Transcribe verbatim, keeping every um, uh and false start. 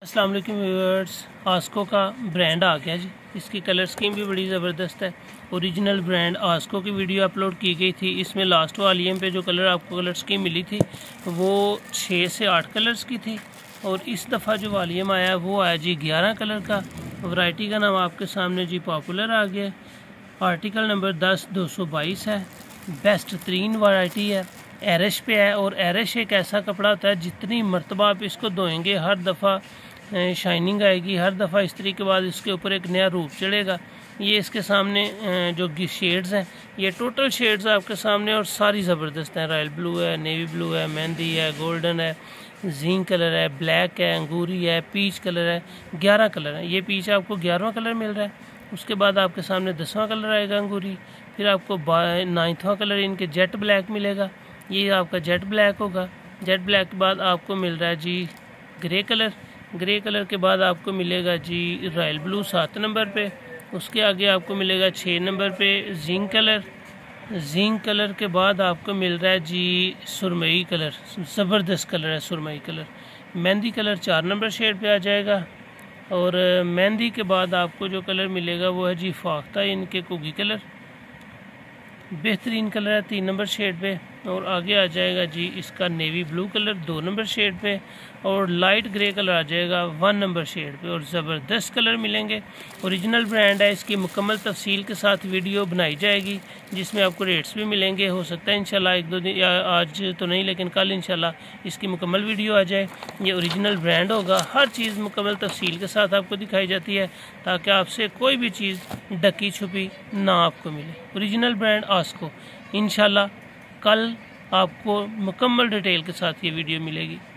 अस्सलाम वालेकुम व्यूअर्स, आस्को का ब्रांड आ गया जी। इसकी कलर स्कीम भी बड़ी ज़बरदस्त है। ओरिजिनल ब्रांड आस्को की वीडियो अपलोड की गई थी। इसमें लास्ट वॉल्यूम पे जो कलर आपको कलर स्कीम मिली थी वो छः से आठ कलर्स की थी, और इस दफ़ा जो वॉल्यूम आया वो आया जी ग्यारह कलर का। वैरायटी का नाम आपके सामने जी पॉपुलर आ गया। आर्टिकल नंबर दस दो सौ बाईस है। बेस्ट तरीन वैरायटी है, एरिश पे है। और एरिश एक ऐसा कपड़ा होता है जितनी मरतबा आप इसको धोएंगे हर दफ़ा शाइनिंग आएगी, हर दफ़ा इस्त्री के बाद इसके ऊपर एक नया रूप चढ़ेगा। ये इसके सामने जो शेड्स हैं, ये टोटल शेड्स आपके सामने और सारी ज़बरदस्त हैं। रॉयल ब्लू है, नेवी ब्लू है, मेहंदी है, गोल्डन है, जीन कलर है, ब्लैक है, अंगूरी है, पीच कलर है। ग्यारह कलर है। ये पीच आपको ग्यारहवां कलर मिल रहा है। उसके बाद आपके सामने दसवां कलर आएगा अंगूरी। फिर आपको नाइन्थवां कलर इनके जेट ब्लैक मिलेगा। ये आपका जेट ब्लैक होगा। जेट ब्लैक के बाद आपको मिल रहा है जी ग्रे कलर। ग्रे कलर के बाद आपको मिलेगा जी रॉयल ब्लू सात नंबर पे। उसके आगे आपको मिलेगा छः नंबर पे जिंक कलर। जिंक कलर के बाद आपको मिल रहा है जी सुरमई कलर। ज़बरदस्त कलर है सुरमई कलर। मेहंदी कलर चार नंबर शेड पे आ जाएगा। और मेहंदी के बाद आपको जो कलर मिलेगा वो है जी फाख्ता इनके कुगी कलर। बेहतरीन कलर है तीन नंबर शेड पे। और आगे आ जाएगा जी इसका नेवी ब्लू कलर दो नंबर शेड पे। और लाइट ग्रे कलर आ जाएगा वन नंबर शेड पे। और ज़बरदस्त कलर मिलेंगे। ओरिजिनल ब्रांड है। इसकी मुकम्मल तफसील के साथ वीडियो बनाई जाएगी जिसमें आपको रेट्स भी मिलेंगे। हो सकता है इंशाल्लाह एक दो दिन या आज तो नहीं लेकिन कल इंशाल्लाह इसकी मुकम्मल वीडियो आ जाए। ये ओरिजिनल ब्रांड होगा। हर चीज़ मुकम्मल तफसील के साथ आपको दिखाई जाती है ताकि आपसे कोई भी चीज़ ढकी छुपी ना आपको मिले। ओरिजिनल ब्रांड आस्को। इंशाल्लाह कल आपको मुकम्मल डिटेल के साथ ये वीडियो मिलेगी।